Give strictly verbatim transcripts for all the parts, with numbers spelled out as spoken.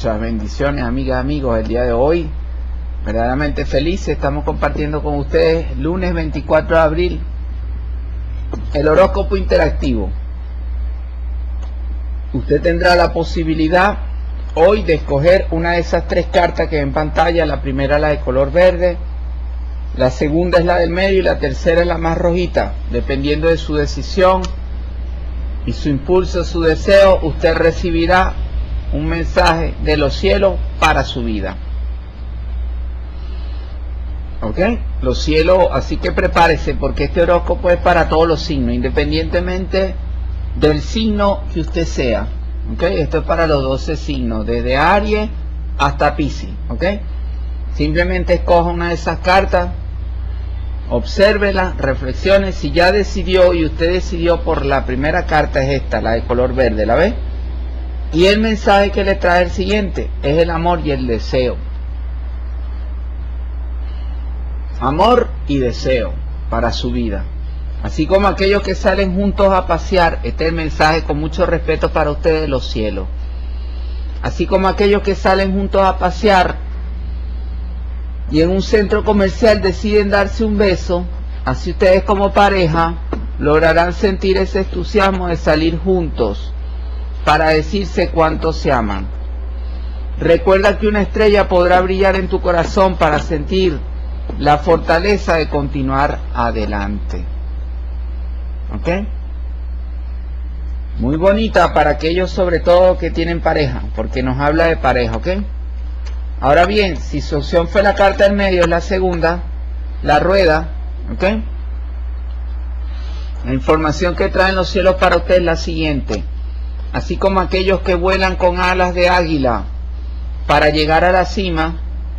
Muchas bendiciones, amigas, amigos. El día de hoy, verdaderamente felices, estamos compartiendo con ustedes, lunes veinticuatro de abril, el horóscopo interactivo. Usted tendrá la posibilidad hoy de escoger una de esas tres cartas que ven en pantalla. La primera, la de color verde, la segunda es la del medio y la tercera es la más rojita. Dependiendo de su decisión y su impulso, su deseo, usted recibirá un mensaje de los cielos para su vida. ¿Ok? Los cielos, así que prepárese, porque este horóscopo es para todos los signos, independientemente del signo que usted sea. ¿Ok? Esto es para los doce signos, desde Aries hasta Piscis. ¿Ok? Simplemente escoja una de esas cartas, obsérvela, reflexione. Si ya decidió y usted decidió por la primera carta, es esta, la de color verde, ¿la ve? Y el mensaje que le trae el siguiente es el amor y el deseo. Amor y deseo para su vida. Así como aquellos que salen juntos a pasear, este es el mensaje con mucho respeto para ustedes de los cielos. Así como aquellos que salen juntos a pasear y en un centro comercial deciden darse un beso, así ustedes como pareja lograrán sentir ese entusiasmo de salir juntos para decirse cuánto se aman. Recuerda que una estrella podrá brillar en tu corazón para sentir la fortaleza de continuar adelante. ¿Ok? Muy bonita para aquellos sobre todo que tienen pareja, porque nos habla de pareja. ¿Ok? Ahora bien, si su opción fue la carta del medio, es la segunda, la rueda. ¿Ok? La información que traen los cielos para usted es la siguiente. Así como aquellos que vuelan con alas de águila para llegar a la cima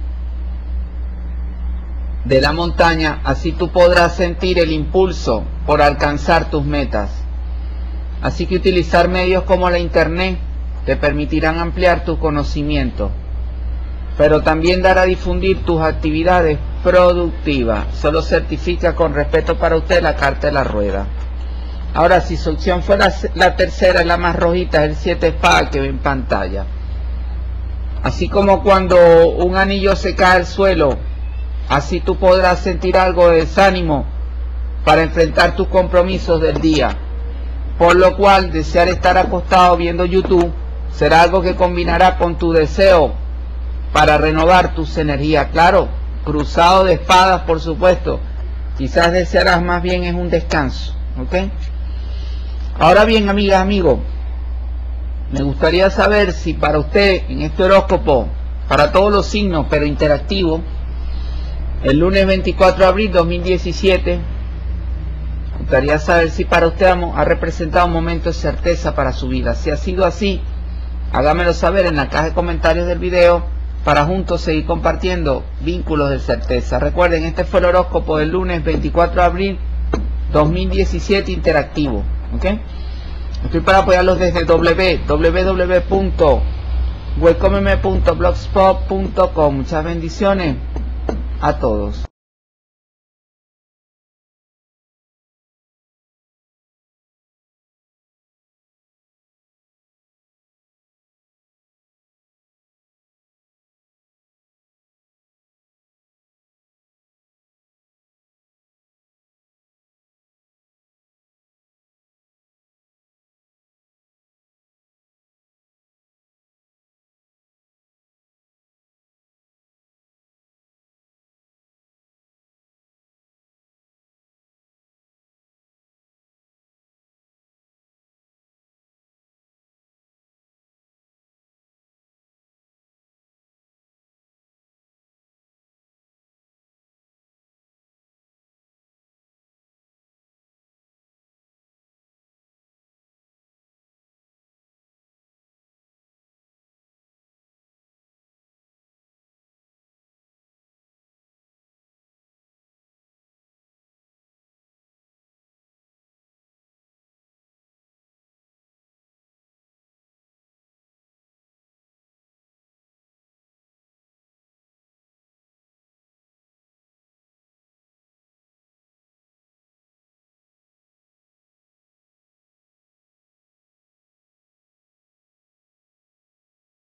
de la montaña, así tú podrás sentir el impulso por alcanzar tus metas. Así que utilizar medios como la internet te permitirán ampliar tu conocimiento, pero también dará a difundir tus actividades productivas. Solo certifica con respeto para usted la carta de la rueda. Ahora, si su opción fue la, la tercera, es la más rojita, es el siete de espadas que ve en pantalla. Así como cuando un anillo se cae al suelo, así tú podrás sentir algo de desánimo para enfrentar tus compromisos del día. Por lo cual, desear estar acostado viendo YouTube será algo que combinará con tu deseo para renovar tus energías. Claro, cruzado de espadas, por supuesto. Quizás desearás más bien es un descanso. ¿Ok? Ahora bien, amigas, amigos, me gustaría saber si para usted en este horóscopo, para todos los signos, pero interactivo, el lunes veinticuatro de abril de dos mil diecisiete, me gustaría saber si para usted ha representado un momento de certeza para su vida. Si ha sido así, hágamelo saber en la caja de comentarios del video para juntos seguir compartiendo vínculos de certeza. Recuerden, este fue el horóscopo del lunes veinticuatro de abril dos mil diecisiete interactivo. ¿Ok? Estoy para apoyarlos desde w w w punto welcome punto blogspot punto com. Muchas bendiciones a todos.